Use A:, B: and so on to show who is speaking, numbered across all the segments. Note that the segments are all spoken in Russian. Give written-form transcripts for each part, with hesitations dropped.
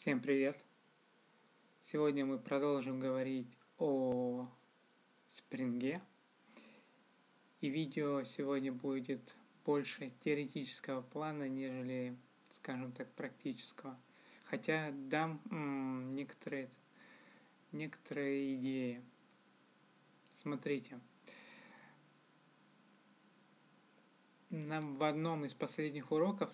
A: Всем привет! Сегодня мы продолжим говорить о спринге. И видео сегодня будет больше теоретического плана, нежели, скажем так, практического. Хотя дам некоторые идеи. Смотрите. Нам в одном из последних уроков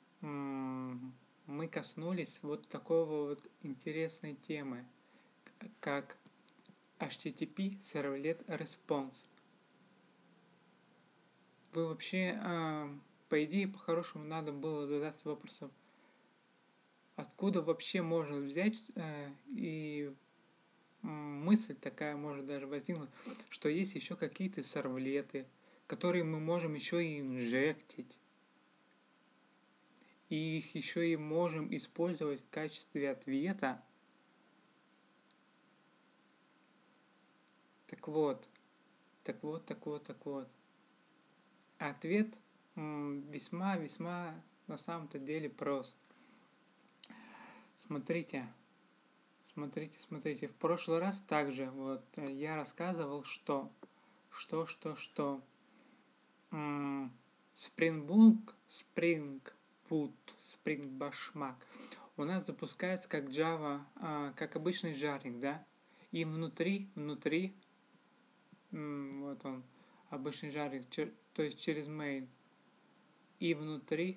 A: мы коснулись вот такого вот интересной темы, как HTTP Servlet Response. Вы вообще, по идее, по-хорошему надо было задаться вопросом, откуда вообще можно взять, и мысль такая может даже возникнуть, что есть еще какие-то сервлеты, которые мы можем еще и инжектить. И их еще и можем использовать в качестве ответа. Так вот. Ответ весьма на самом-то деле прост. Смотрите. В прошлый раз также вот я рассказывал, что Spring Boot, у нас запускается как Java, как обычный жарник, да? И внутри, вот он, обычный жарник, то есть через main. И внутри,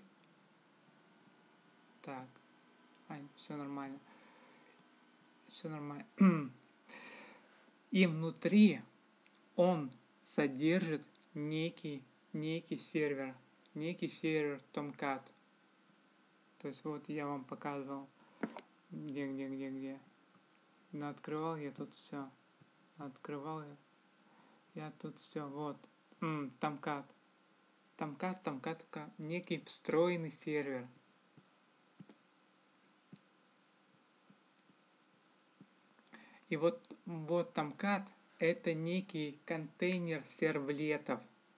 A: так, все нормально. И внутри он содержит некий сервер Tomcat. То есть вот я вам показывал, где. Открывал я тут все. Вот. Tomcat, некий встроенный сервер. И вот Tomcat — это некий контейнер сервлетов.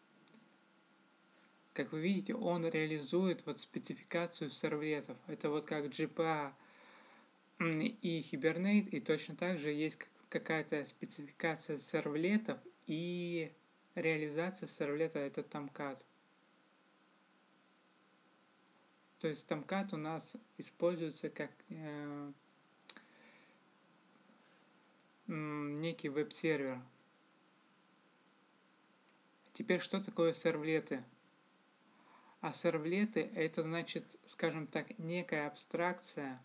A: Как вы видите, он реализует вот спецификацию сервлетов. Это вот как JPA и Hibernate, и точно так же есть какая-то спецификация сервлетов, и реализация сервлета — это Tomcat. То есть Tomcat у нас используется как некий веб-сервер. Теперь, что такое сервлеты? А сервлеты — это значит, скажем так, некая абстракция,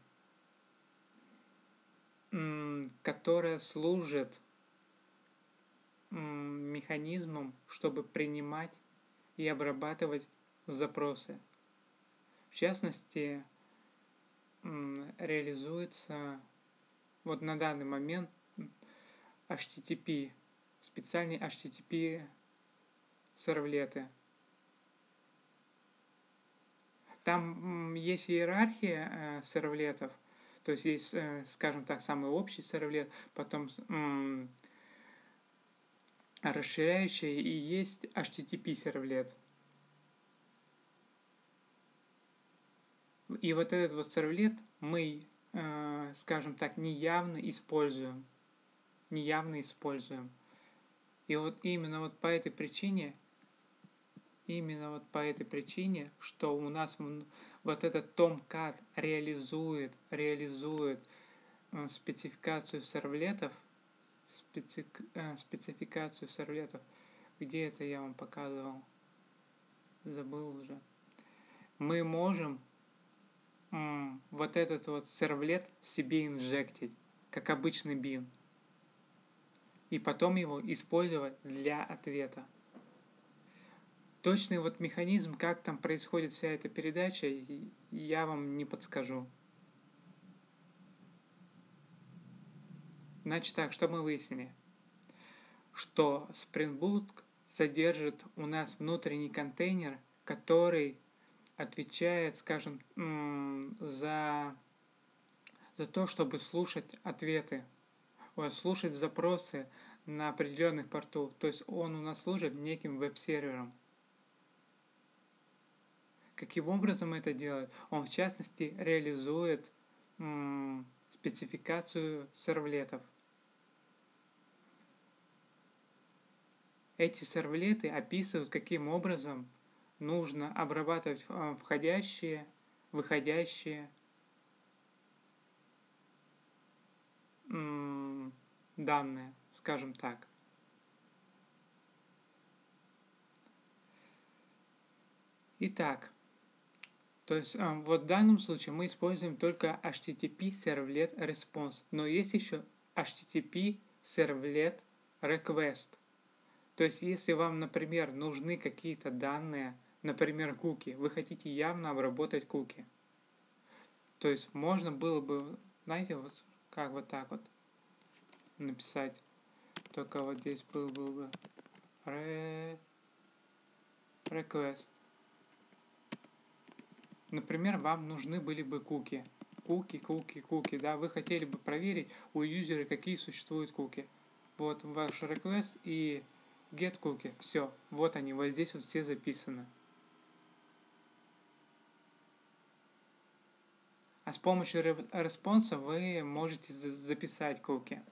A: которая служит механизмом, чтобы принимать и обрабатывать запросы. В частности, реализуется вот на данный момент HTTP, специальные HTTP сервлеты. Там есть иерархия сервлетов, то есть есть, скажем так, самый общий сервлет, потом расширяющий, и есть HTTP сервлет. И вот этот вот сервлет мы, скажем так, неявно используем. И вот именно вот по этой причине, что у нас вот этот Tomcat реализует спецификацию сервлетов, где это я вам показывал, забыл уже. Мы можем вот этот вот сервлет себе инжектить, как обычный bin, и потом его использовать для ответа. Точный вот механизм, как там происходит вся эта передача, я вам не подскажу. Значит так, что мы выяснили? Что Spring Boot содержит у нас внутренний контейнер, который отвечает, скажем, за то, чтобы слушать ответы, слушать запросы на определенных порту. То есть он у нас служит неким веб-сервером. Каким образом это делает? Он, в частности, реализует спецификацию сервлетов. Эти сервлеты описывают, каким образом нужно обрабатывать входящие, выходящие данные, скажем так. Итак, то есть вот в данном случае мы используем только HTTP Servlet Response, но есть еще HTTP Servlet Request. То есть если вам, например, нужны какие-то данные, например, куки, вы хотите явно обработать куки, то есть можно было бы, знаете, вот как вот так вот написать, только вот здесь был бы request. Например, вам нужны были бы куки. Куки, да, вы хотели бы проверить у юзера, какие существуют куки. Вот ваш request и get cookie. Все, вот они, вот здесь вот все записаны. А с помощью респонса вы можете записать куки.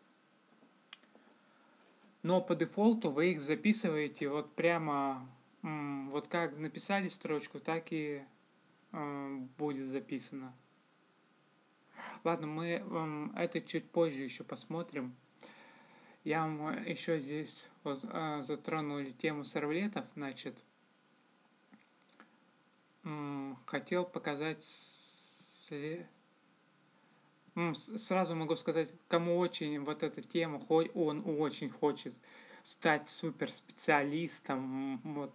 A: Но по дефолту вы их записываете вот прямо, вот как написали строчку, так и будет записано. Ладно, мы это чуть позже еще посмотрим. Я вам еще здесь вот, затронули тему сервлетов, значит, хотел показать, сразу могу сказать, кому очень вот эта тема, он очень хочет стать суперспециалистом, вот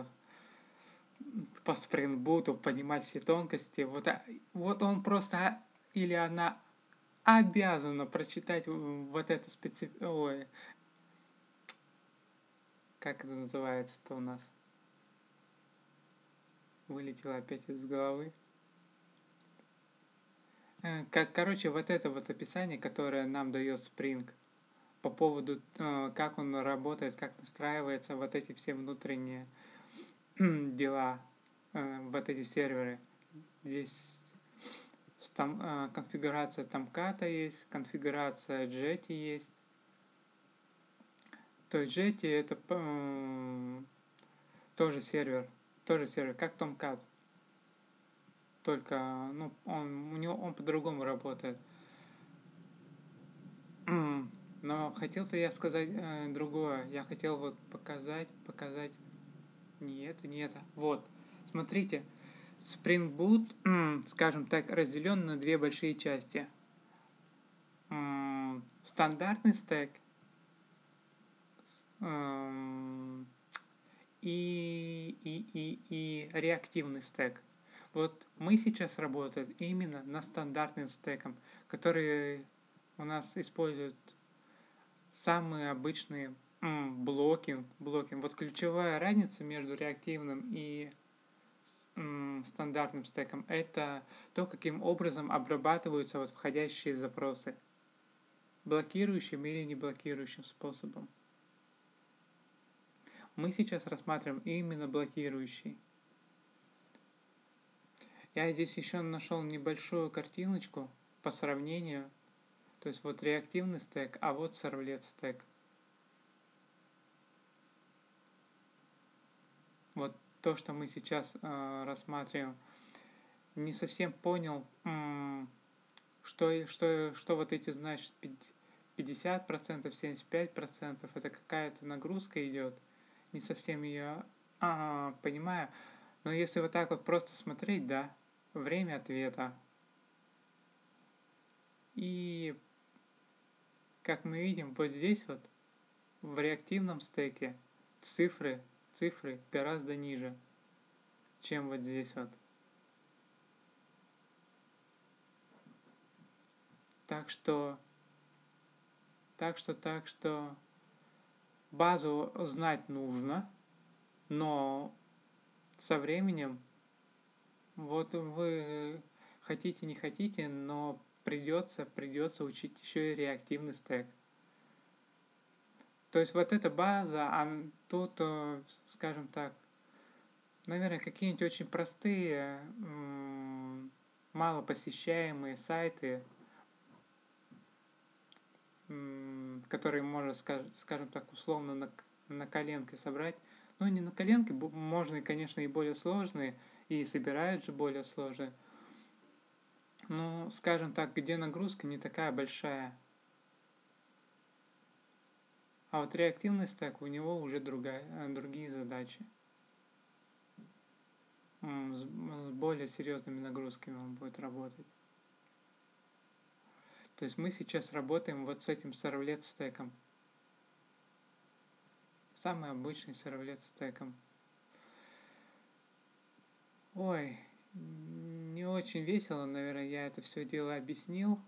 A: по спрингбуту, понимать все тонкости, вот он просто или она обязана прочитать вот эту Ой, как это называется-то у нас? Вылетело опять из головы. Короче, вот это вот описание, которое нам дает Spring по поводу, как он работает, как настраивается, вот эти все внутренние дела, вот эти серверы. Здесь конфигурация Tomcat есть, конфигурация Jetty есть. То есть Jetty это тоже сервер, как Tomcat. Только, он по-другому работает. Но хотел-то я сказать другое. Я хотел вот показать. Не это. Вот. Смотрите. Spring Boot, скажем так, разделен на две большие части. Стандартный стек и реактивный стек. Вот мы сейчас работаем именно на стандартным стеком, который у нас используют самые обычные блоки. Вот ключевая разница между реактивным и стандартным стеком — это то, каким образом обрабатываются вот входящие запросы. Блокирующим или не блокирующим способом. Мы сейчас рассматриваем именно блокирующий. Я здесь еще нашел небольшую картиночку по сравнению. То есть вот реактивный стек, а вот сервлет стек. Вот то, что мы сейчас рассматриваем. Не совсем понял, что вот эти значит 50%, 75%, это какая-то нагрузка идет. Не совсем ее понимаю. Но если вот так вот просто смотреть, да, время ответа. И как мы видим, вот здесь вот в реактивном стеке цифры гораздо ниже, чем вот здесь вот. Так что базу знать нужно, но со временем, вот вы хотите, не хотите, но придется учить еще и реактивный стек. То есть вот эта база, тут, скажем так, наверное, какие-нибудь очень простые мало посещаемые сайты, которые можно, скажем так, условно на коленке собрать. Ну, не на коленке, можно, конечно, и более сложные, и собирают же более сложные. Но, скажем так, где нагрузка не такая большая. А вот реактивный стек, у него уже другие задачи. С более серьезными нагрузками он будет работать. То есть мы сейчас работаем вот с этим сервлет стеком. Самый обычный сервлет стеком. Ой, не очень весело, наверное, я это все дело объяснил.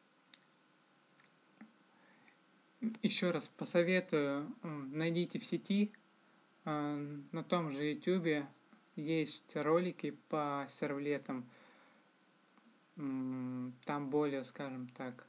A: Еще раз посоветую, найдите в сети, на том же YouTube есть ролики по сервлетам. Там более, скажем так,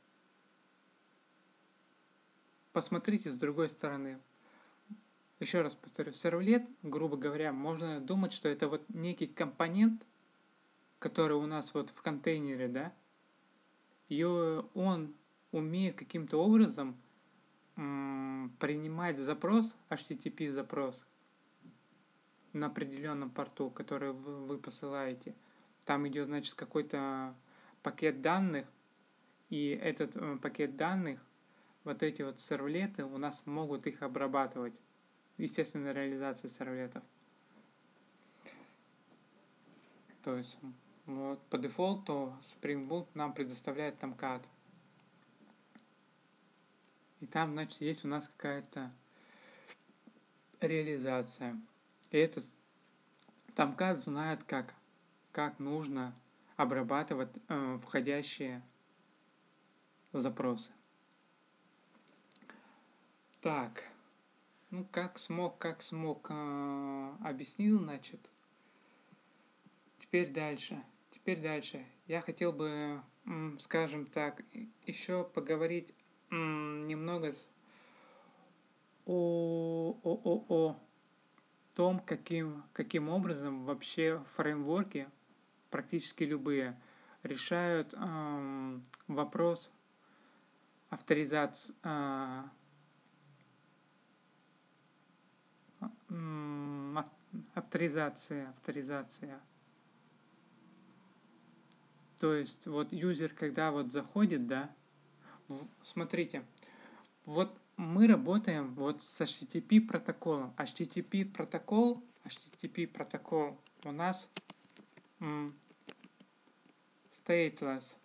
A: посмотрите с другой стороны. Еще раз повторю, сервлет, грубо говоря, можно думать, что это вот некий компонент, который у нас вот в контейнере, да, и он умеет каким-то образом принимать запрос, HTTP запрос на определенном порту, который вы посылаете. Там идет, значит, какой-то пакет данных, и этот пакет данных, вот эти вот сервлеты у нас могут их обрабатывать. Естественно, реализация сервлетов. То есть вот по дефолту Spring Boot нам предоставляет Tomcat. И там, значит, есть у нас какая-то реализация. И этот Tomcat знает, как нужно обрабатывать входящие запросы. Так, ну как смог, объяснил, значит. Теперь дальше. Я хотел бы, скажем так, еще поговорить немного о том, каким образом вообще фреймворки, практически любые, решают вопрос авторизации, авторизация. То есть вот юзер, когда вот заходит, да, смотрите, вот мы работаем вот с HTTP протоколом. HTTP протокол у нас stateless.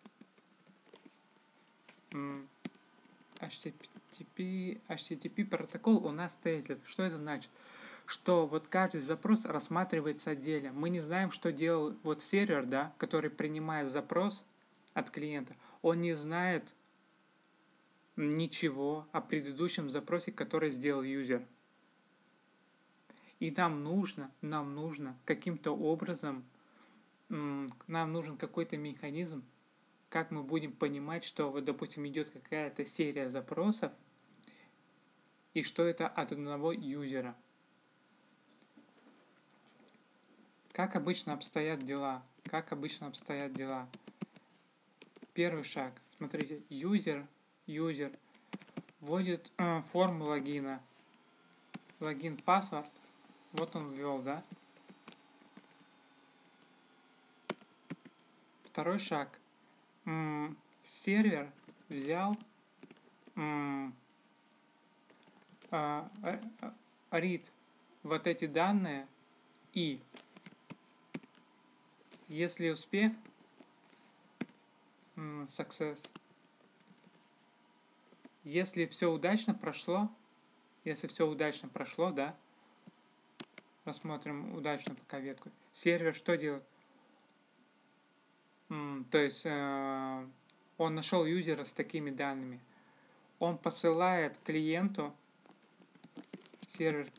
A: HTTP протокол у нас stateless. Что это значит? Что вот каждый запрос рассматривается отдельно. Мы не знаем, что делал вот сервер, да, который принимает запрос от клиента. Он не знает ничего о предыдущем запросе, который сделал юзер. И нам нужно каким-то образом, нам нужен какой-то механизм, как мы будем понимать, что вот, допустим, идет какая-то серия запросов, и что это от одного юзера. Как обычно обстоят дела? Первый шаг. Смотрите, юзер вводит форму логина. Логин, паспорт. Вот он ввел, да? Второй шаг. Сервер взял read вот эти данные, и если успех, success. Если все удачно прошло, да, рассмотрим удачно пока ветку. Сервер что делает? То есть он нашел юзера с такими данными. Он посылает клиенту, сервер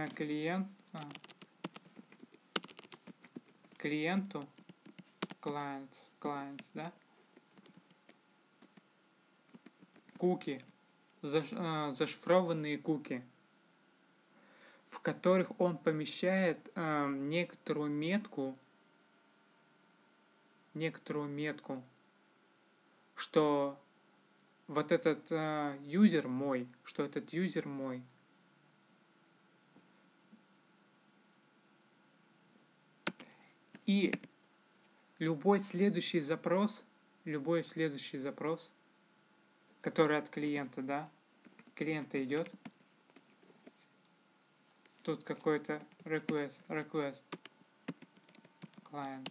A: клиенту, clients, да, куки, зашифрованные куки, в которых он помещает некоторую метку некоторую метку, что вот этот юзер мой, что этот юзер мой. И любой следующий запрос, который от клиента, да, клиента идет, тут какой-то request, client.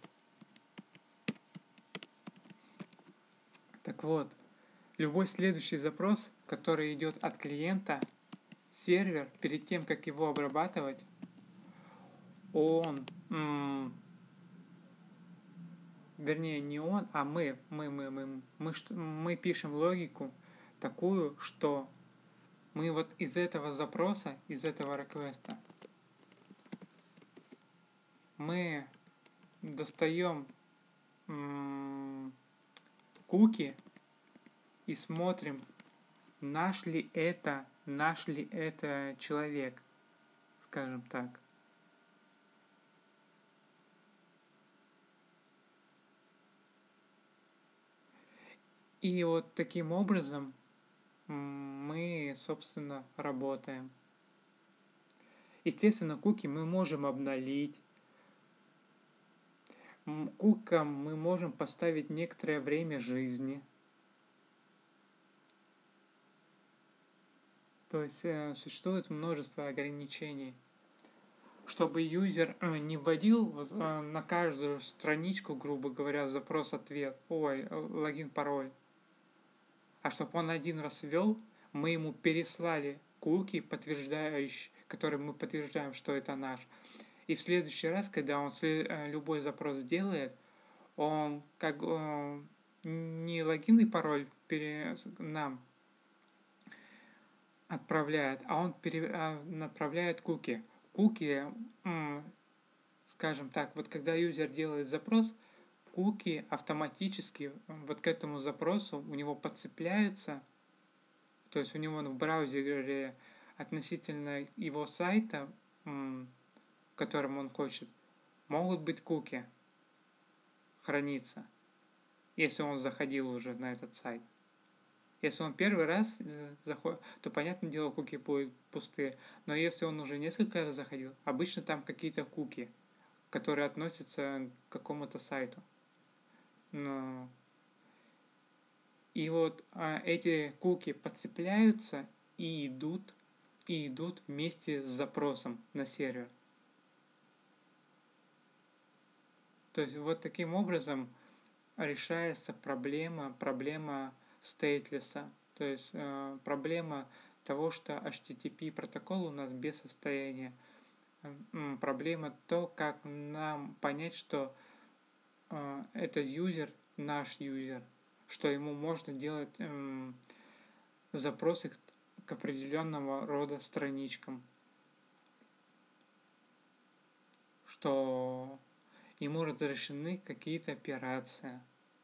A: Так вот, любой следующий запрос, который идет от клиента, сервер, перед тем, как его обрабатывать, он, вернее, не он, а мы пишем логику такую, что мы вот из этого запроса, из этого реквеста, мы достаем куки и смотрим, наш ли это человек, скажем так. И вот таким образом мы, собственно, работаем. Естественно, куки мы можем обновить. Кукам мы можем поставить некоторое время жизни. То есть существует множество ограничений. Чтобы юзер не вводил на каждую страничку, грубо говоря, запрос-ответ, логин, пароль, а чтобы он один раз ввел, мы ему переслали куки, которые мы подтверждаем, что это наш. И в следующий раз, когда он любой запрос сделает, он не логин и пароль нам отправляет, а он направляет куки. Куки, скажем так, вот когда юзер делает запрос, куки автоматически вот к этому запросу у него подцепляются, то есть у него в браузере относительно его сайта, которым он хочет, могут быть куки храниться, если он заходил уже на этот сайт. Если он первый раз заходит, то, понятное дело, куки будут пустые. Но если он уже несколько раз заходил, обычно там какие-то куки, которые относятся к какому-то сайту. И вот эти куки подцепляются и идут вместе с запросом на сервер. То есть вот таким образом решается проблема стейтлесса, то есть проблема того, что HTTP протокол у нас без состояния. Проблема то, как нам понять, что этот юзер наш юзер, что ему можно делать запросы к определенного рода страничкам, что ему разрешены какие-то операции,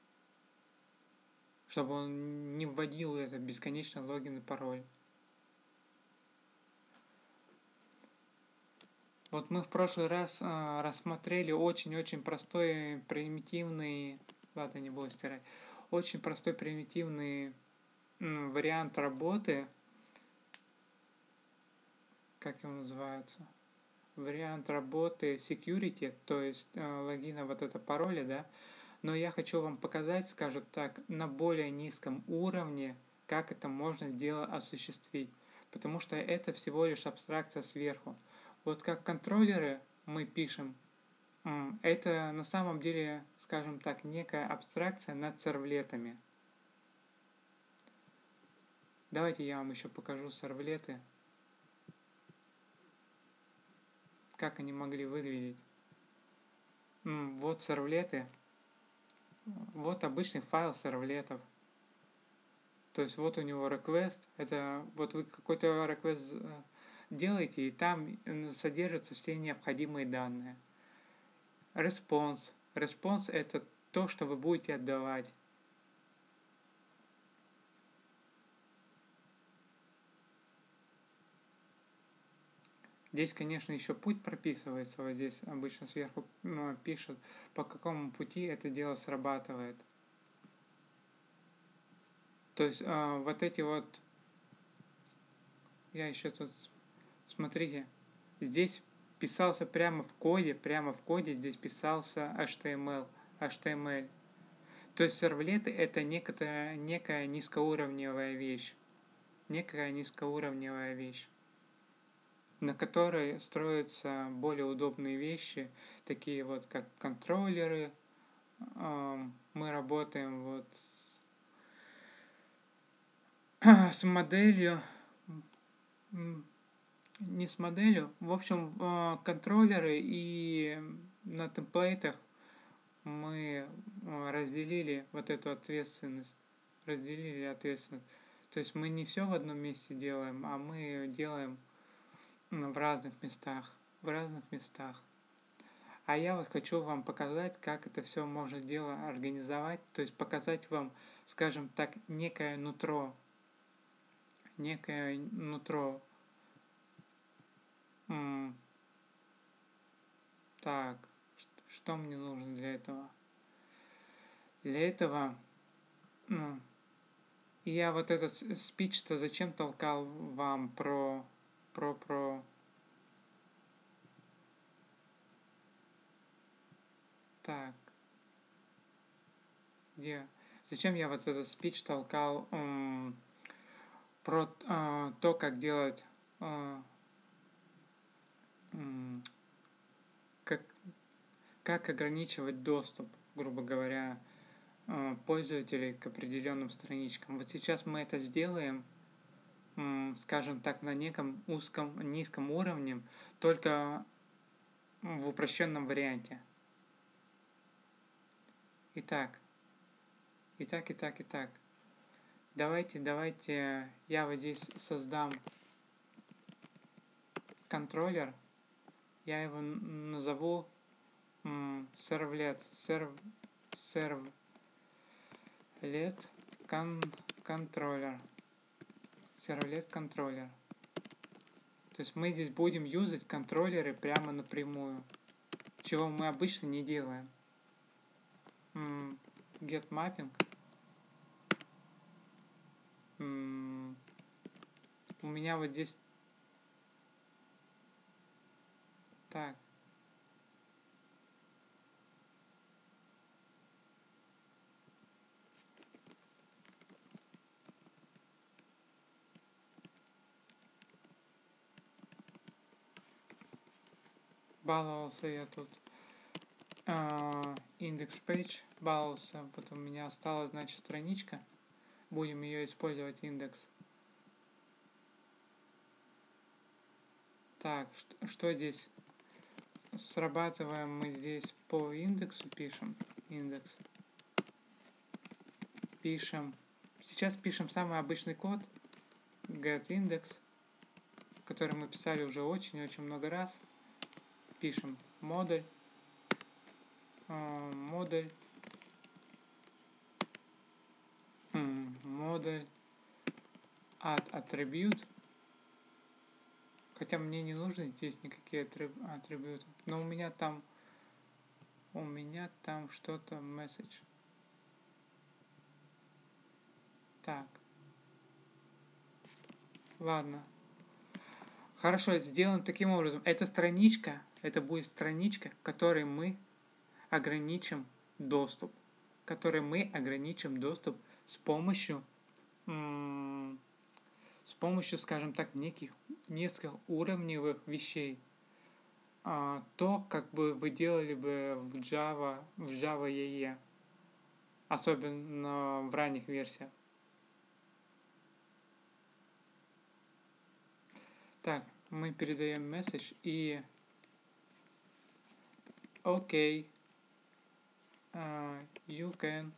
A: чтобы он не вводил это бесконечно логин и пароль. Вот мы в прошлый раз рассмотрели очень-очень простой примитивный, ладно, не буду стирать, очень простой примитивный вариант работы, как его называется, вариант работы security, то есть логина вот это пароля, да, но я хочу вам показать, скажем так, на более низком уровне, как это можно дело осуществить, потому что это всего лишь абстракция сверху. Вот как контроллеры мы пишем, это на самом деле, скажем так, некая абстракция над сервлетами. Давайте я вам еще покажу сервлеты, как они могли выглядеть. Вот сервлеты, вот обычный файл сервлетов. То есть вот у него request, это вот вы какой-то request делаете, и там содержатся все необходимые данные. Response это то, что вы будете отдавать. Здесь, конечно, еще путь прописывается. Вот здесь обычно сверху пишут, по какому пути это дело срабатывает. То есть вот эти вот... Я еще тут... Смотрите, здесь писался прямо в коде здесь писался HTML. То есть сервлеты это некая низкоуровневая вещь. На которой строятся более удобные вещи, такие вот как контроллеры. Мы работаем вот с моделью, не с моделью, в общем, контроллеры, и на темплейтах мы разделили ответственность. То есть мы не все в одном месте делаем, а мы делаем в разных местах. А я вот хочу вам показать, как это все можно дело организовать, то есть показать вам, скажем так, некое нутро. Так, что мне нужно для этого? Для этого я вот этот спич-то зачем толкал вам про... Так, где? Зачем я вот этот спич толкал про то, как делать... как ограничивать доступ, грубо говоря, пользователей к определенным страничкам. Вот сейчас мы это сделаем, скажем так, на неком низком уровне, только в упрощенном варианте. Итак. Давайте я вот здесь создам контроллер. Я его назову servlet controller. То есть мы здесь будем юзать контроллеры прямо напрямую, чего мы обычно не делаем. Get mapping. У меня вот здесь... Так. Баловался я тут. Index page баловался. Вот у меня осталась, значит, страничка. Будем ее использовать, индекс. Так, что здесь? Срабатываем мы здесь по индексу, пишем индекс. Сейчас пишем самый обычный код getIndex, который мы писали уже очень-очень много раз. Пишем модуль add attribute. Хотя мне не нужны здесь никакие атрибуты. Но у меня там что-то message. Так. Ладно. Хорошо, сделаем таким образом. Это будет страничка, которой мы ограничим доступ. С помощью, скажем так, нескольких уровневых вещей. То, как бы вы делали бы в Java EE. Особенно в ранних версиях. Так, мы передаем message и OK, you can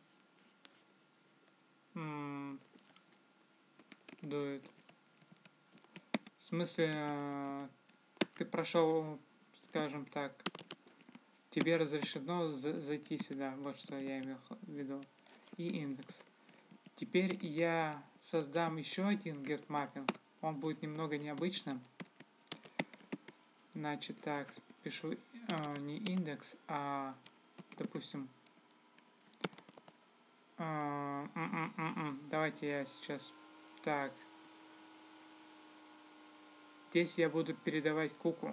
A: do it. В смысле, ты прошел, скажем так, тебе разрешено зайти сюда. Вот что я имел в виду. И индекс. Теперь я создам еще один getMapping. Он будет немного необычным. Значит, так, пишу не индекс, а, допустим, давайте я сейчас, так, здесь я буду передавать куку.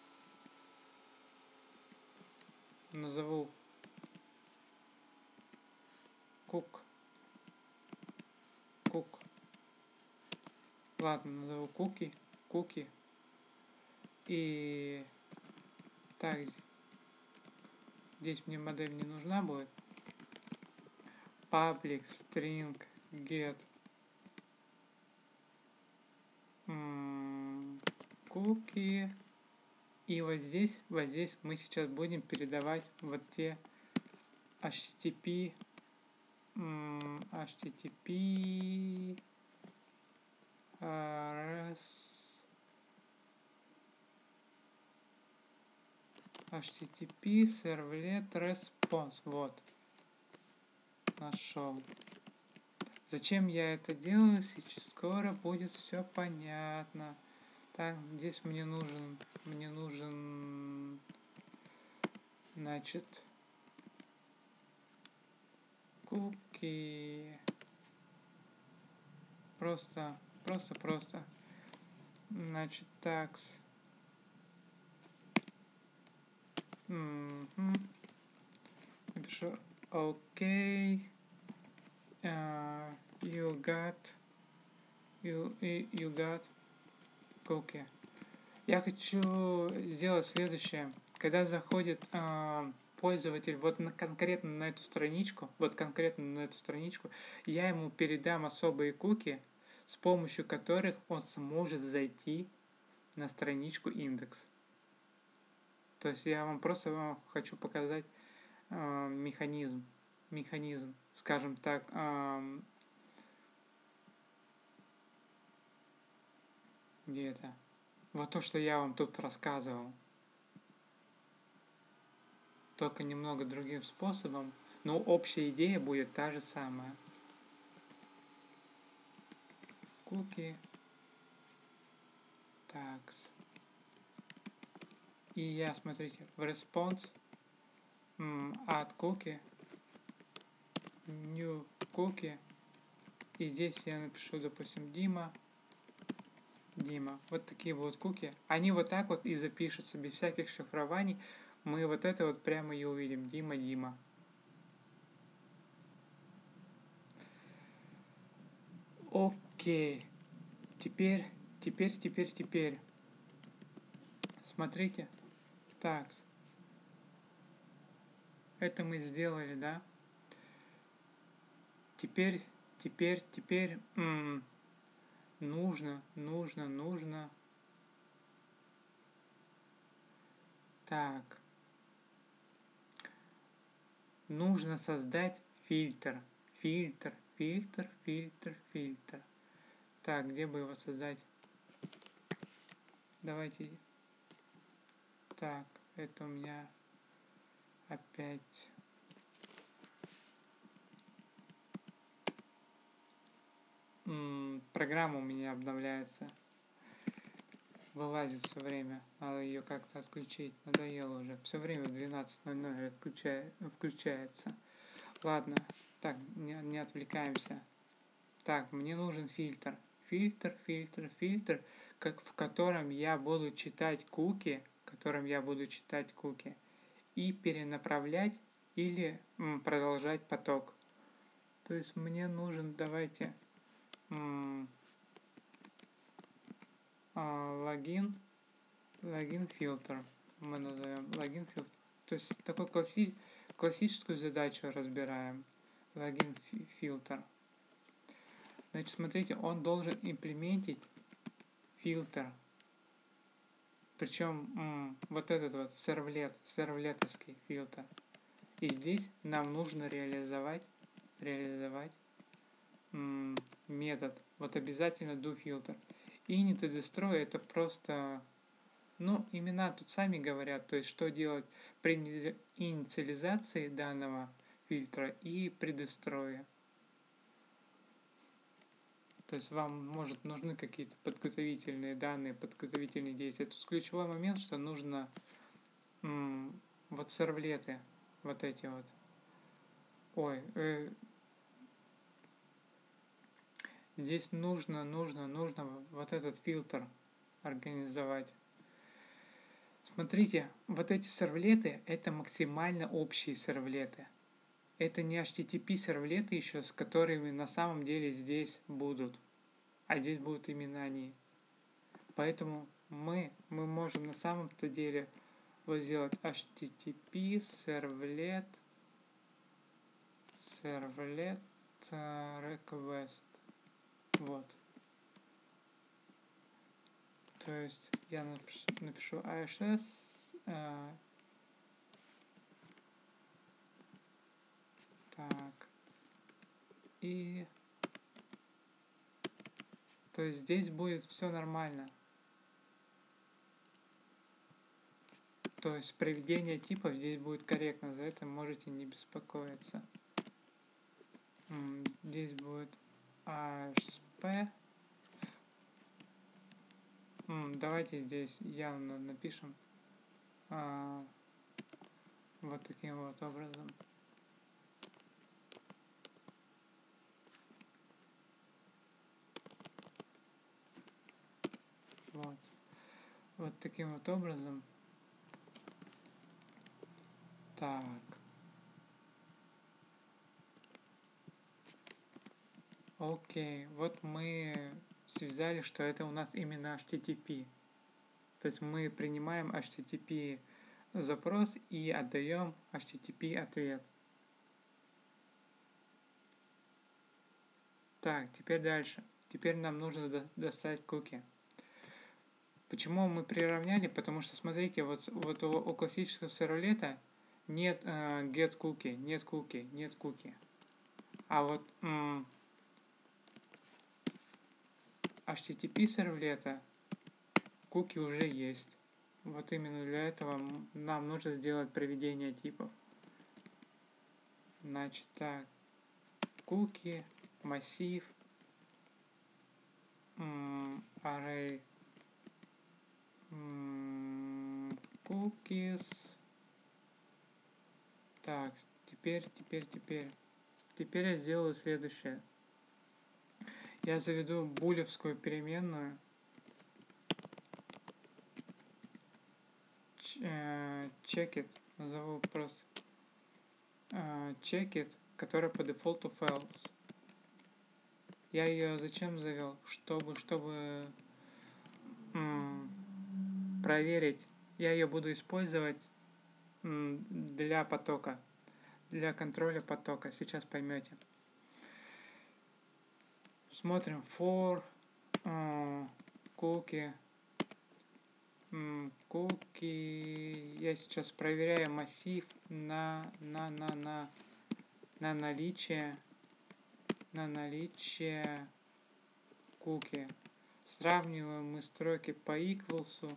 A: Назову кук. Ладно, назову куки. И так, здесь мне модель не нужна будет. Public string get cookie. И вот здесь мы сейчас будем передавать вот те HTTP servlet response. Вот. Нашел. Зачем я это делаю? Сейчас скоро будет все понятно. Так, здесь мне нужен, значит, куки. Просто. Значит, так. Напишу окей. You got cookie. Я хочу сделать следующее. Когда заходит пользователь конкретно на эту страничку, я ему передам особые куки, с помощью которых он сможет зайти на страничку индекс. То есть я вам просто хочу показать механизм, скажем так, где это? Вот то, что я вам тут рассказывал. Только немного другим способом, но общая идея будет та же самая. Куки. Так. И я, смотрите, в response add cookie, new cookie. И здесь я напишу, допустим, Дима. Вот такие вот куки. Они вот так вот и запишутся, без всяких шифрований. Мы вот это вот прямо и увидим. Дима. Окей. Теперь. Смотрите. Так. Это мы сделали, да? Теперь нужно. Так. Нужно создать фильтр. Так, где бы его создать? Давайте. Так, это у меня опять. Программа у меня обновляется. Вылазит все время. Надо ее как-то отключить. Надоело уже. Все время в 12:00 включается. Ладно. Так, не отвлекаемся. Так, мне нужен фильтр. Фильтр, в котором я буду читать куки, и перенаправлять или продолжать поток. То есть мне нужен, давайте, логин фильтр. Мы назовем логин фильтр. То есть такой классическую задачу разбираем. Логин фильтр. Значит, смотрите, он должен имплементить фильтр. Причем вот этот вот сервлетовский фильтр. И здесь нам нужно реализовать метод. Вот обязательно doFilter. Init и destroy это просто, имена тут сами говорят, то есть что делать при инициализации данного фильтра и при дестрое. То есть вам, может, нужны какие-то подготовительные данные, подготовительные действия. Тут ключевой момент, что нужно вот сервлеты, вот эти вот. Ой, здесь нужно вот этот фильтр организовать. Смотрите, вот эти сервлеты, это максимально общие сервлеты. Это не HTTP сервлеты еще, с которыми на самом деле здесь будут. А здесь будут именно они. Поэтому мы можем на самом-то деле вот сделать HTTP servlet request. Вот. То есть я напишу ASS так. И то есть здесь будет все нормально. То есть приведение типов здесь будет корректно. За это можете не беспокоиться. Здесь будет ASP. Давайте здесь явно напишем вот таким вот образом. Вот таким вот образом. Так. Окей, вот мы связали, что это у нас именно HTTP. То есть мы принимаем HTTP запрос и отдаем HTTP ответ. Так, теперь дальше. Теперь нам нужно достать куки. Почему мы приравняли? Потому что, смотрите, вот у классического сервлета нет get cookie, нет cookie. А вот HTTP сервлета куки уже есть. Вот именно для этого нам нужно сделать приведение типов. Значит, так, куки, массив, array, cookies. Так, теперь я сделаю следующее. Я заведу булевскую переменную checkit, назову просто checkit, которая по дефолту false. Я ее зачем завел? Чтобы проверить. Я ее буду использовать для потока, для контроля потока. Сейчас поймете. Смотрим for cookie. Cookie. Я сейчас проверяю массив на наличие cookie. Сравниваем мы строки по equals.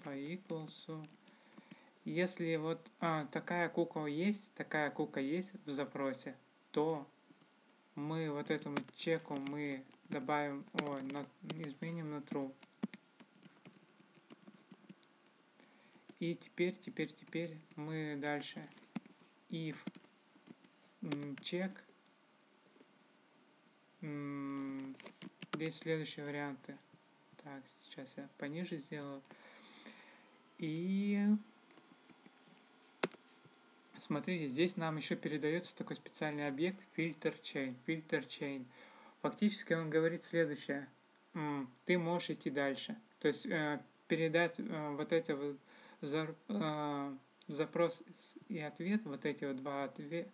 A: Если вот такая кука есть в запросе, то мы вот этому чеку мы добавим, изменим на true. И теперь мы дальше if check. Здесь следующие варианты. Так, сейчас я пониже сделаю. И смотрите, здесь нам еще передается такой специальный объект filter chain. Фактически он говорит следующее. Ты можешь идти дальше. То есть передать вот эти вот запрос и ответ, вот эти вот два ответа,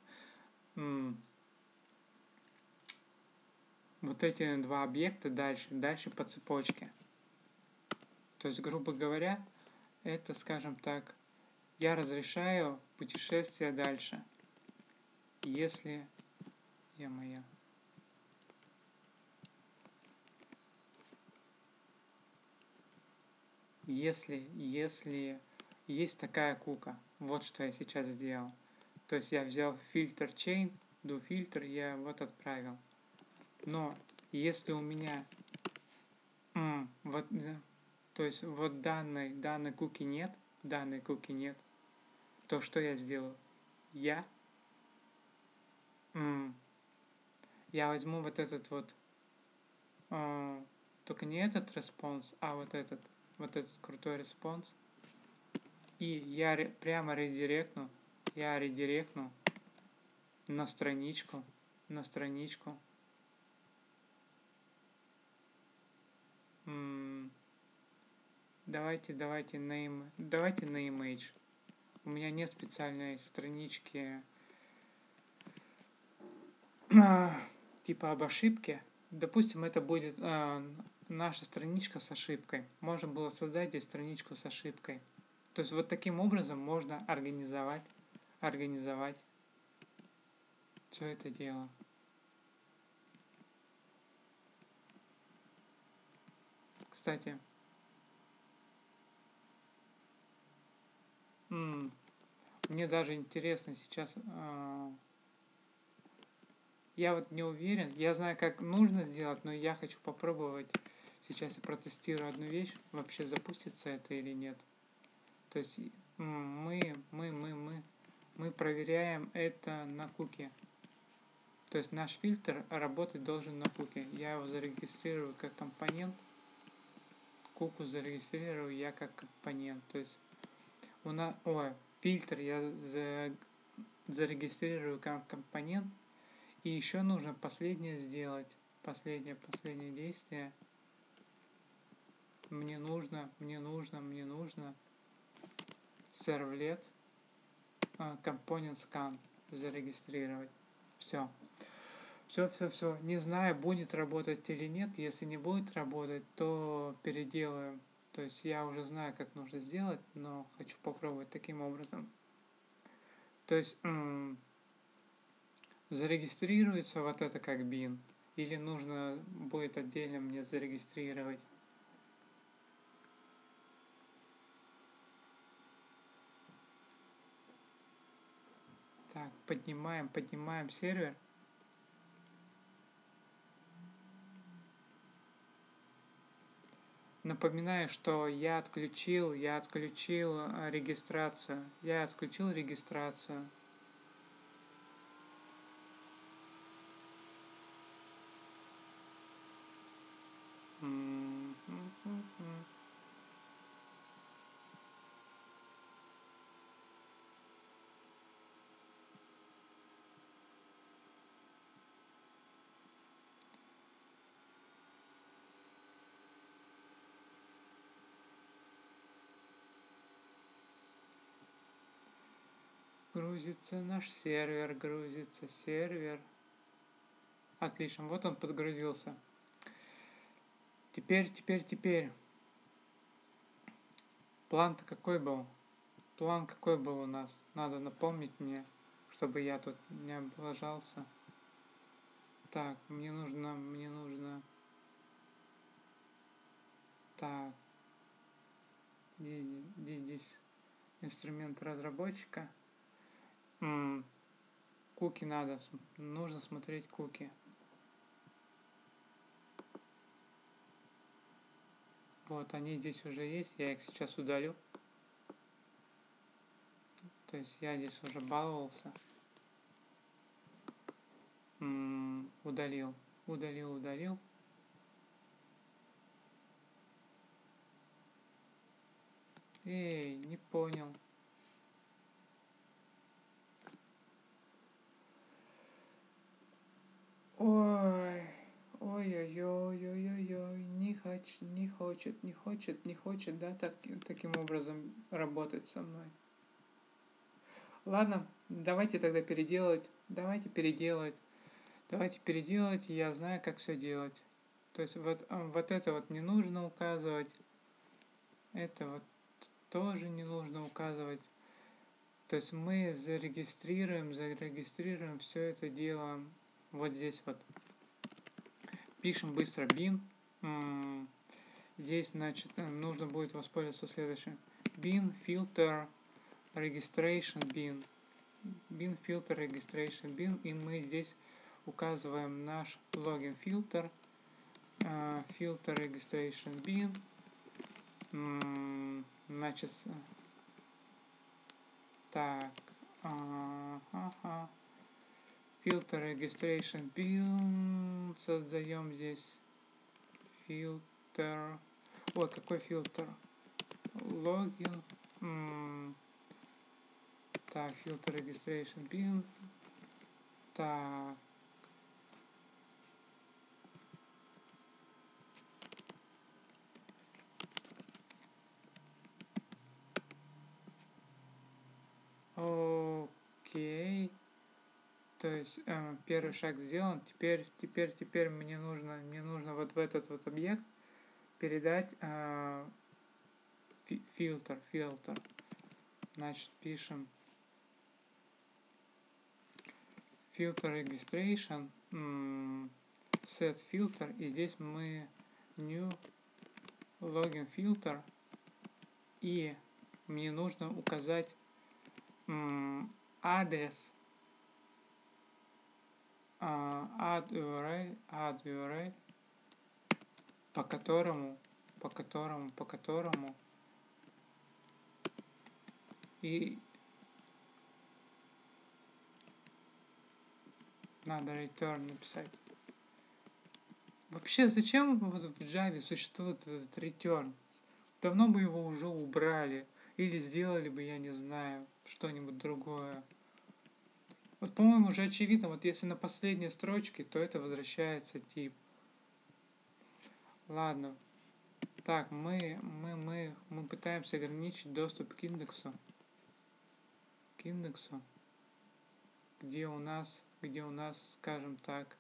A: вот эти два объекта дальше по цепочке. То есть, грубо говоря, это, скажем так, я разрешаю путешествие дальше, если если есть такая кука. Вот что я сейчас сделал. То есть я взял фильтр chain, do фильтр, я вот отправил. Но Если у меня вот, то есть вот данной куки нет, то что я сделаю? Я возьму вот этот вот, только не этот респонс, а вот этот крутой респонс, и я прямо редиректну на страничку, давайте на image. У меня нет специальной странички типа об ошибке. Допустим, это будет наша страничка с ошибкой. Можно было создать здесь страничку с ошибкой. То есть вот таким образом можно организовать все это дело. Кстати, мне даже интересно сейчас. Я вот не уверен. Я знаю, как нужно сделать, но я хочу попробовать. Сейчас я протестирую одну вещь. Вообще запустится это или нет. То есть мы проверяем это на куки. То есть наш фильтр работать должен на куки. Я его зарегистрирую как компонент. Куку зарегистрирую я как компонент. То есть у нас, фильтр я зарегистрирую как компонент. И еще нужно последнее сделать. Последнее действие. Мне нужно servlet component scan зарегистрировать. Все. Не знаю, будет работать или нет. Если не будет работать, то переделаю. То есть я уже знаю, как нужно сделать, но хочу попробовать таким образом. То есть зарегистрируется вот это как bin, или нужно будет отдельно мне зарегистрировать? Так, поднимаем сервер. Напоминаю, что я отключил регистрацию. Грузится наш сервер, сервер. Отлично, вот он подгрузился. Теперь. План-то какой был? План какой был у нас? Надо напомнить мне, чтобы я тут не облажался. Так, мне нужно... Так. Здесь инструмент разработчика. Куки нужно смотреть куки. Вот, они здесь уже есть, я их сейчас удалю. То есть я здесь уже баловался. Удалил. Эй, не понял. Ой-ой-ой, не хочет, да, таким образом работать со мной. Ладно, давайте тогда переделать. Давайте переделать, я знаю, как все делать. То есть вот это вот не нужно указывать. Это вот тоже не нужно указывать. То есть мы зарегистрируем все это дело вот здесь вот. Пишем быстро bin. Здесь, значит, нужно будет воспользоваться следующим. Bin filter registration bin. Bin filter registration bin. И мы здесь указываем наш логин фильтр. filter registration bin. Значит, так, filter registration bin, создаем здесь фильтр. Ой, какой фильтр? Логин. Так, filter registration bin. Так. Окей. То есть первый шаг сделан. Теперь мне нужно вот в этот вот объект передать фильтр. Значит, пишем filter registration, set filter, и здесь мы new login filter, и мне нужно указать адрес, add URL, по которому и надо return написать. Вообще, зачем вот в Java существует этот return? Давно бы его уже убрали. Или сделали бы, я не знаю, что-нибудь другое. Вот, по-моему, уже очевидно, вот если на последней строчке, то это возвращается тип. Ладно. Так, мы пытаемся ограничить доступ к индексу. Где у нас, скажем так,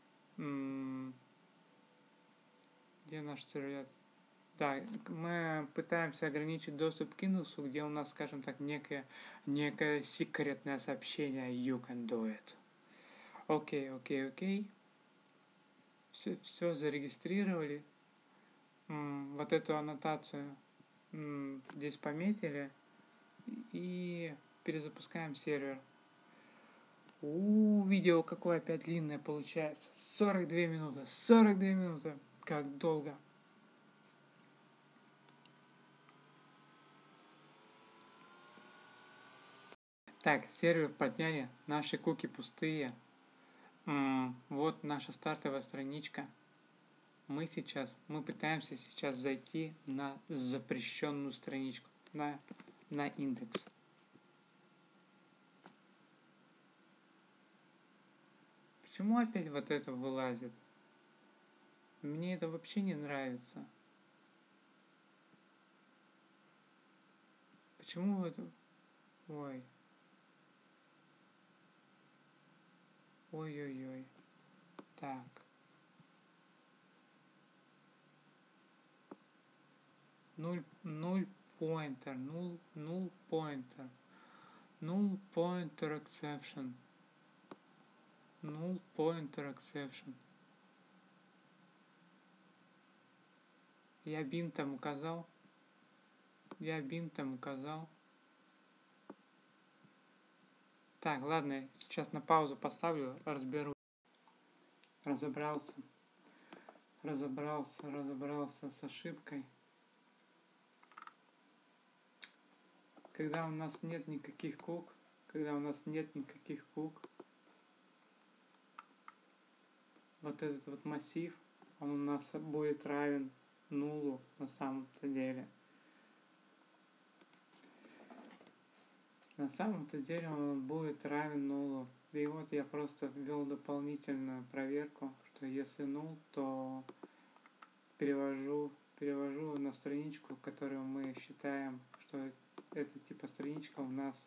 A: где наш сервер? Да, мы пытаемся ограничить доступ к индексу, где у нас, скажем так, некое секретное сообщение you can do it. Окей. Все зарегистрировали. Вот эту аннотацию здесь пометили. И перезапускаем сервер. Видео какое опять длинное получается. 42 минуты. Как долго. Так, сервер подняли, наши куки пустые. Вот наша стартовая страничка. Мы пытаемся сейчас зайти на запрещенную страничку, на индекс. Почему опять вот это вылазит? Мне это вообще не нравится. Почему это... Ой. Ой. Так. Null pointer exception. Null pointer exception. Я бин там указал. Так, ладно, сейчас на паузу поставлю, разберу. Разобрался с ошибкой. Когда у нас нет никаких кук, вот этот вот массив, он у нас будет равен нулу на самом-то деле. На самом-то деле он будет равен нулу. И вот я просто ввел дополнительную проверку, что если нул, то перевожу на страничку, которую мы считаем, что это типа страничка у нас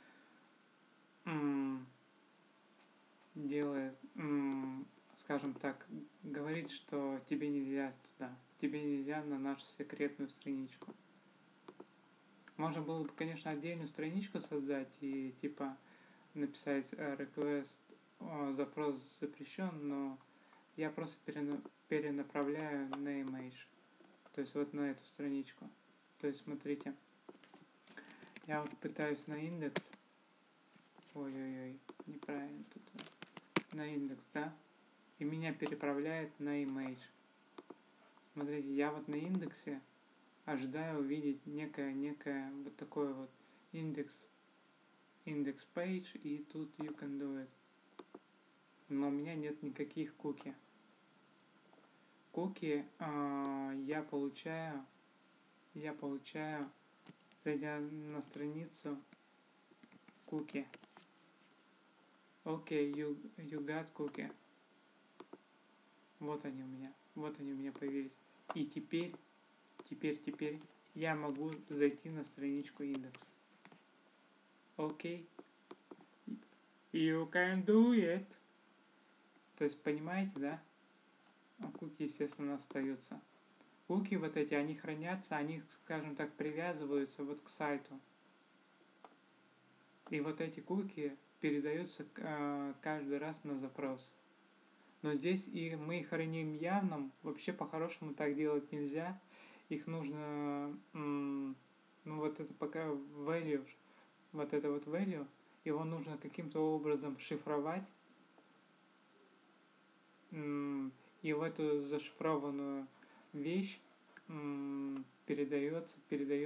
A: делает, скажем так, говорит, что тебе нельзя на нашу секретную страничку. Можно было бы, конечно, отдельную страничку создать и типа написать request, запрос запрещен, но я просто перенаправляю на image, то есть вот на эту страничку. То есть смотрите, я вот пытаюсь на индекс, неправильно тут, на индекс, да, и меня переправляет на image. Смотрите, я вот на индексе ожидаю увидеть некое вот такое вот индекс page, и тут you can do it. Но у меня нет никаких куки. Куки я получаю, зайдя на страницу куки. Окей, you got cookie. Вот они у меня появились. И теперь я могу зайти на страничку индекс. Окей. You can do it. То есть, понимаете, да? Куки, естественно, остаются. Куки вот эти, они хранятся, они, скажем так, привязываются вот к сайту. И вот эти куки передаются каждый раз на запрос. Но здесь мы их храним явным. Вообще, по-хорошему, так делать нельзя. Их нужно, вот это пока value, вот это вот value, его нужно каким-то образом шифровать. И в эту зашифрованную вещь передается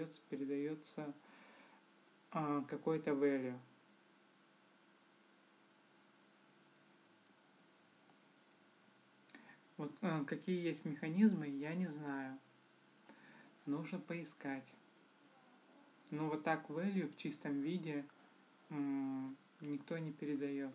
A: какой-то value. Вот какие есть механизмы, я не знаю. Нужно поискать. Но вот так value в чистом виде никто не передает.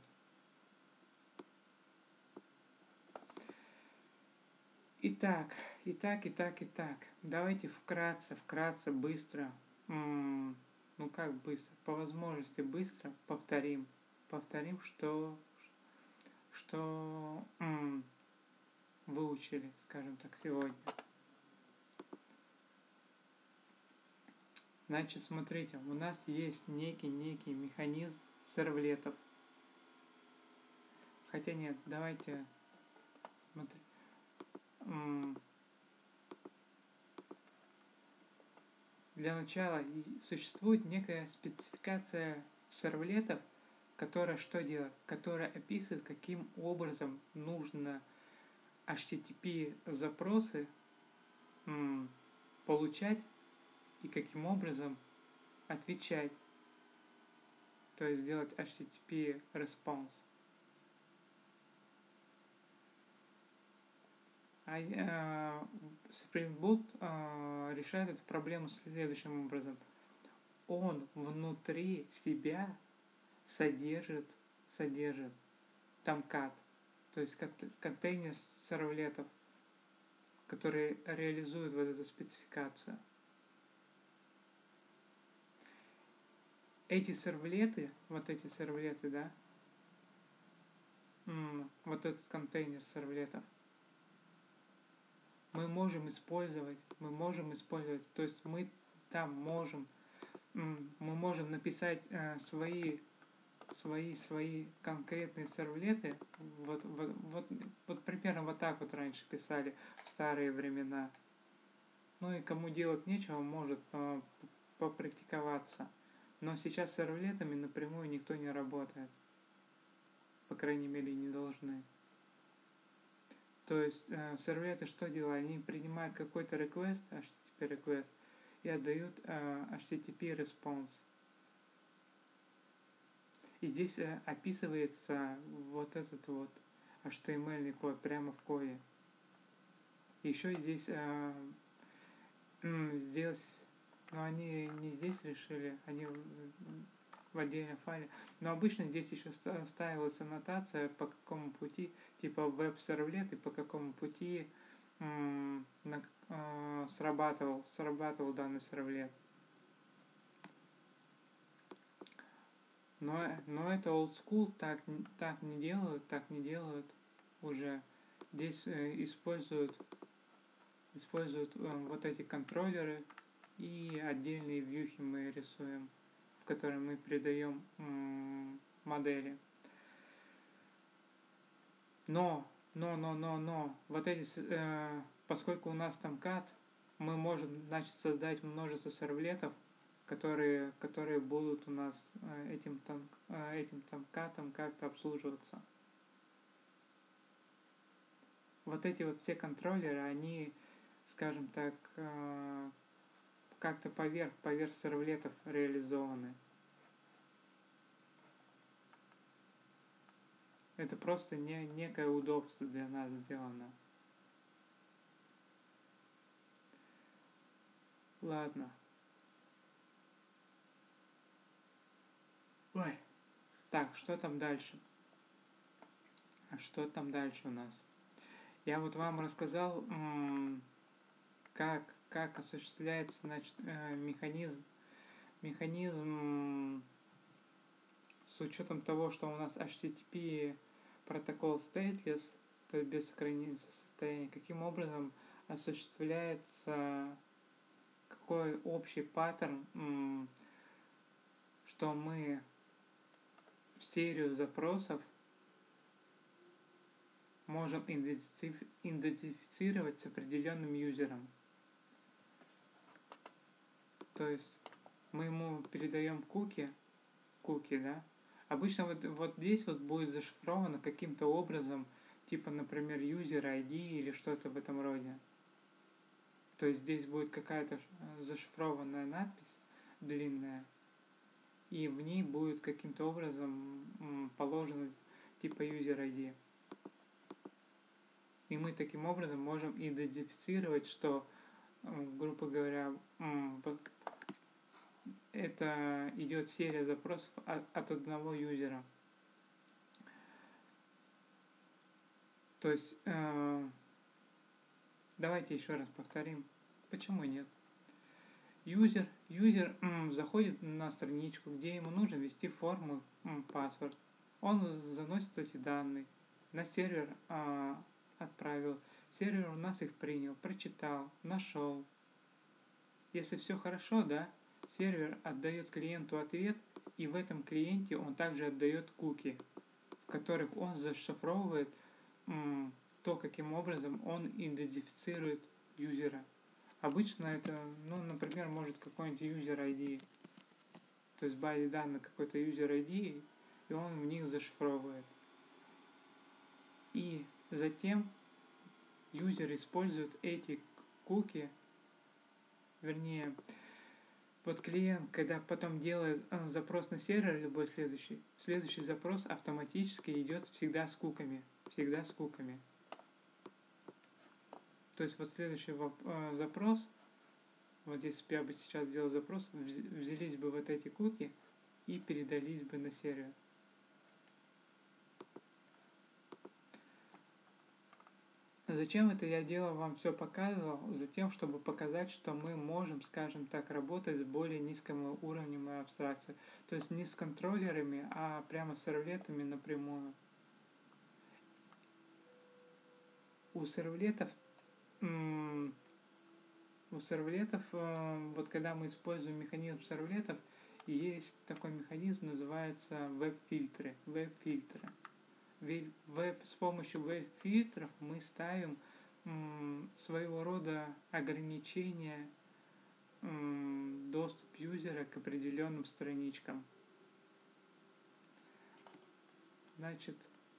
A: Итак. Давайте вкратце, быстро. Как быстро? По возможности быстро повторим, что выучили, скажем так, сегодня. Значит, смотрите, у нас есть некий механизм сервлетов. Хотя нет, давайте смотри. Для начала существует некая спецификация сервлетов, которая что делает? Которая описывает, каким образом нужно HTTP запросы получать и каким образом отвечать. То есть делать HTTP response. Spring Boot решает эту проблему следующим образом. Он внутри себя содержит Tomcat, то есть контейнер сервлетов, который реализует вот эту спецификацию. Эти сервлеты, да, вот этот контейнер сервлетов, мы можем использовать, то есть мы там можем написать свои конкретные сервлеты, вот примерно вот так вот раньше писали в старые времена. Ну и кому делать нечего, может попрактиковаться. Но сейчас с сервлетами напрямую никто не работает. По крайней мере, не должны. То есть сервлеты что делают? Они принимают какой-то request, HTTP request, и отдают HTTP response. И здесь описывается вот этот вот HTML код прямо в коде. Еще здесь они не здесь решили, они в отдельном файле. Но обычно здесь еще ставилась аннотация, по какому пути, типа веб-сервлет, и по какому пути срабатывал данный сервлет. Но это old school, так не делают уже. Здесь используют вот эти контроллеры, и отдельные вьюхи мы рисуем, в которые мы передаем модели. Но вот эти, поскольку у нас Tomcat, мы можем, создать множество сервлетов, которые будут у нас этим Tomcat как-то обслуживаться. Вот эти вот все контроллеры, они скажем так, как-то поверх сервлетов реализованы. Это просто некое удобство для нас сделано. Ладно. Ой. Так, что там дальше? А что там дальше у нас? Я вот вам рассказал, как осуществляется, значит, механизм с учетом того, что у нас HTTP протокол stateless, то есть без сохранения состояния, каким образом осуществляется, какой общий паттерн, что мы серию запросов можем идентифицировать с определенным юзером. То есть мы ему передаем куки, да. Обычно вот здесь вот будет зашифровано каким-то образом, типа, например, user ID или что-то в этом роде. То есть здесь будет какая-то зашифрованная надпись длинная, и в ней будет каким-то образом положено типа user ID. И мы таким образом можем идентифицировать, что, грубо говоря, это идет серия запросов от одного юзера. То есть, давайте еще раз повторим, почему нет. Юзер заходит на страничку, где ему нужно ввести форму password. Он заносит эти данные, на сервер отправил. Сервер у нас их принял, прочитал, нашел. Если все хорошо, да, сервер отдает клиенту ответ, и в этом клиенте он также отдает куки, в которых он зашифровывает то, каким образом он идентифицирует юзера. Обычно это, например, может какой-нибудь user ID, то есть в базе данных какой-то user ID, и он в них зашифровывает. И затем юзер использует эти куки, вернее, вот клиент, когда потом делает запрос на сервер, любой следующий запрос автоматически идет всегда с куками. То есть вот следующий запрос, вот если бы я сейчас сделал запрос, взялись бы вот эти куки и передались бы на сервер. Зачем это я делал, вам все показывал? Затем, чтобы показать, что мы можем, скажем так, работать с более низким уровнем абстракции. То есть не с контроллерами, а прямо с сервлетами напрямую. У сервлетов, вот когда мы используем механизм сервлетов, есть такой механизм, называется веб-фильтры. С помощью веб-фильтров мы ставим своего рода ограничения доступ юзера к определенным страничкам. Значит,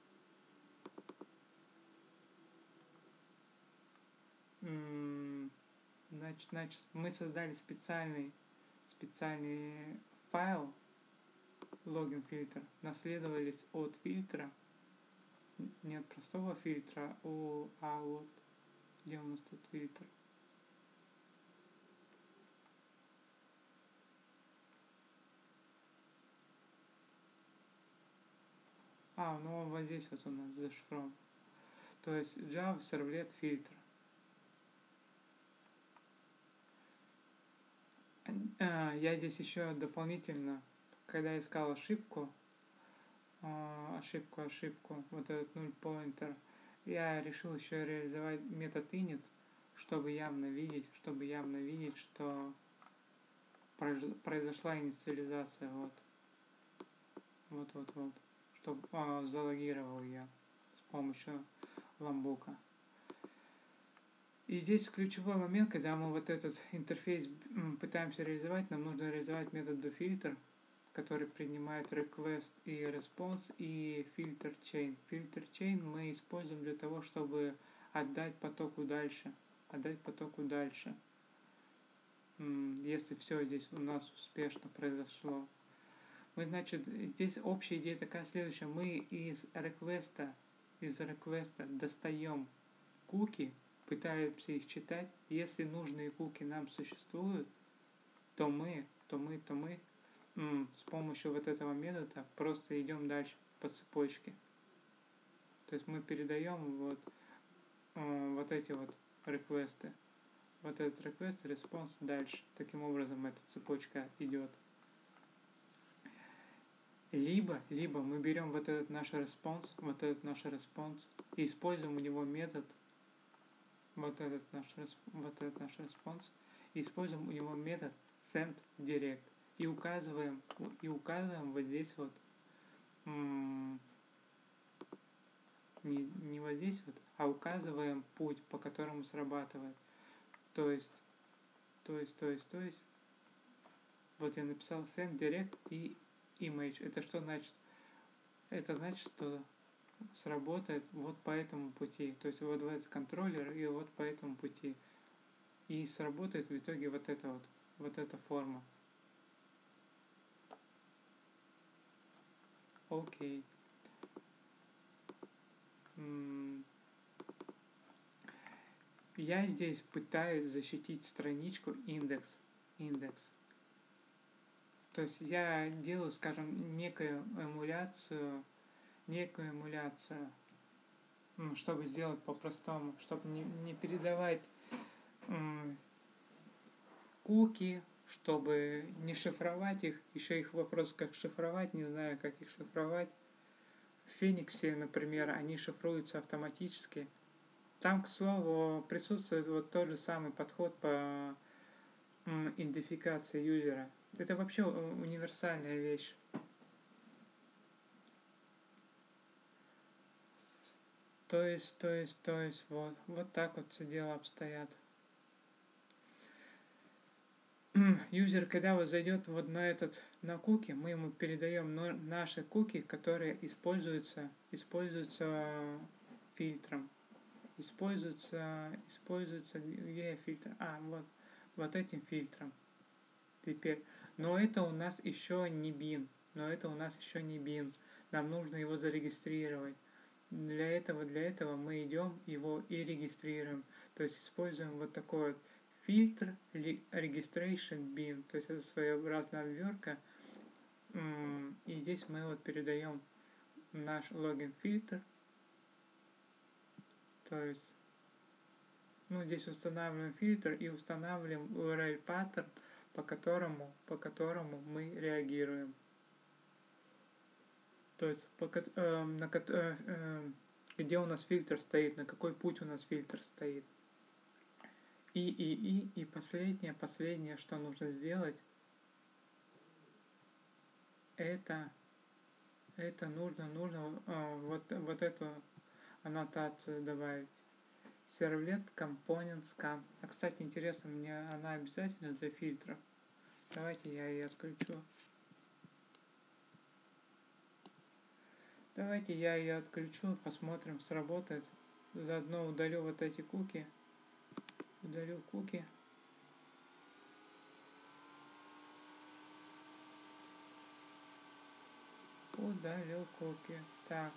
A: мы создали специальный файл, логин фильтр, наследовались от фильтра, не от простого фильтра, а от, где у нас тут фильтр? Вот здесь вот у нас зашифрован. То есть Java Servlet фильтр. Я здесь еще дополнительно, когда искал ошибку, вот этот null pointer, я решил еще реализовать метод init, чтобы явно видеть, что произошла инициализация, вот, чтобы залогировал я с помощью ламбука. И здесь ключевой момент, когда мы вот этот интерфейс пытаемся реализовать, нам нужно реализовать метод doFilter, который принимает request и response, и filter chain. Filter chain мы используем для того, чтобы отдать потоку дальше. отдать потоку дальше. Если все здесь у нас успешно произошло. Мы, значит, здесь общая идея такая следующая. Мы из реквеста достаем куки, пытаемся их читать. Если нужные куки нам существуют, то мы с помощью вот этого метода просто идем дальше по цепочке. То есть мы передаем вот эти вот реквесты. Вот этот request и response дальше. Таким образом эта цепочка идет. Либо мы берем вот этот наш response и используем у него метод вот этот наш response и используем у него метод send direct и указываем вот здесь вот не вот здесь вот, а указываем путь, по которому срабатывает. То есть, вот я написал send direct и image. Это что значит? Это значит, что сработает вот по этому пути. То есть вот этот контроллер и вот по этому пути. И сработает в итоге вот эта форма. Окей. Я здесь пытаюсь защитить страничку индекс. То есть я делаю, скажем, некую эмуляцию, чтобы сделать по-простому, чтобы не передавать куки, чтобы не шифровать их. Еще их вопрос, как шифровать, не знаю, как их шифровать. В Фениксе, например, они шифруются автоматически. Там, к слову, присутствует вот тот же самый подход по идентификации юзера. Это вообще универсальная вещь. То есть, вот так вот все дело обстоят. Юзер, когда вот зайдет вот на куки, мы ему передаем наши куки, которые используются фильтром. Используется, где фильтр? Вот этим фильтром. Теперь, но это у нас еще не бин. Нам нужно его зарегистрировать. Для этого мы идем его и регистрируем. То есть используем вот такой вот фильтр registration bin. То есть это своеобразная обвертка. И здесь мы вот передаем наш логин фильтр. То есть здесь устанавливаем фильтр и устанавливаем URL паттерн, по которому мы реагируем. То есть где у нас фильтр стоит, на какой путь у нас фильтр стоит. И последнее, что нужно сделать, это нужно вот эту аннотацию добавить. Servlet Component Scan. А, кстати, интересно, мне она обязательно для фильтров. Давайте я ее отключу. Посмотрим, сработает. Заодно удалю вот эти куки. Удалю куки. Так.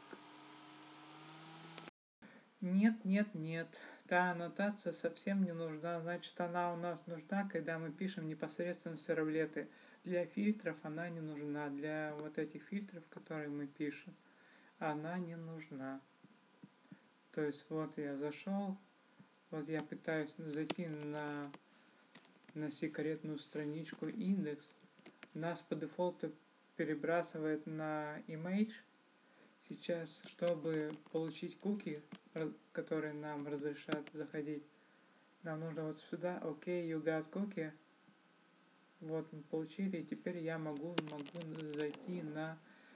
A: Нет. Та аннотация совсем не нужна. Значит, она у нас нужна, когда мы пишем непосредственно сервлеты. Для фильтров она не нужна. Для вот этих фильтров, которые мы пишем, она не нужна. То есть вот я зашел, вот я пытаюсь зайти на секретную страничку индекс. Нас по дефолту перебрасывает на image. Сейчас, чтобы получить куки, которые нам разрешат заходить, нам нужно вот сюда, you got cookie. Вот мы получили, и теперь я могу зайти на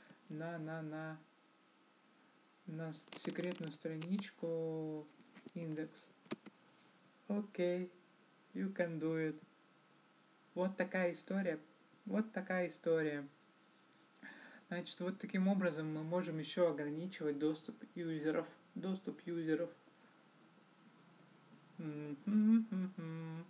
A: секретную страничку индекс. You can do it. Вот такая история. Значит, вот таким образом мы можем еще ограничивать доступ юзеров. Мгм.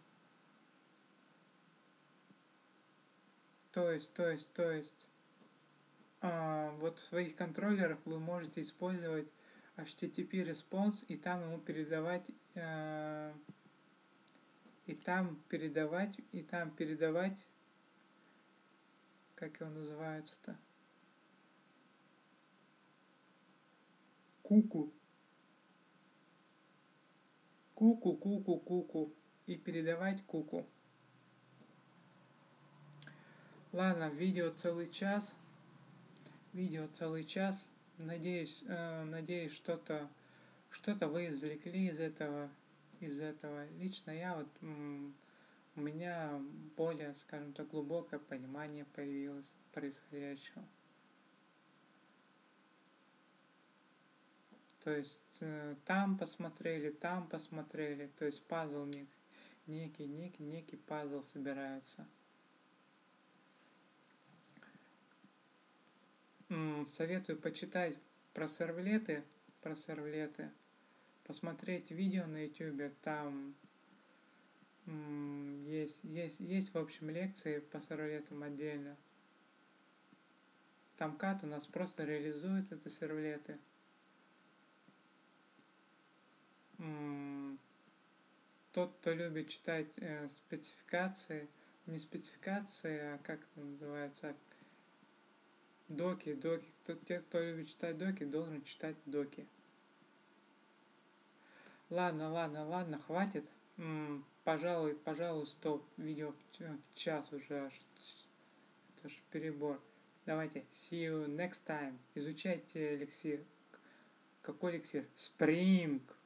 A: То есть, вот в своих контроллерах вы можете использовать HTTP response и там ему передавать, и там передавать, как его называется-то, куку, куку, и передавать куку. Ладно, видео целый час. Надеюсь, что-то вы извлекли из этого. Лично я вот, у меня более, скажем так, глубокое понимание появилось происходящего. То есть там посмотрели, то есть пазл некий пазл собирается. Советую почитать про сервлеты, посмотреть видео на ютубе, там есть в общем лекции по сервлетам отдельно. Там Кат у нас просто реализует это сервлеты. Тот, кто любит читать спецификации, не спецификации, а как это называется, доки. Кто любит читать доки, должен читать доки. Ладно, хватит. Пожалуй, стоп. Видео в час уже аж. Это ж перебор. Давайте, see you next time. Изучайте эликсир. Какой эликсир? Spring.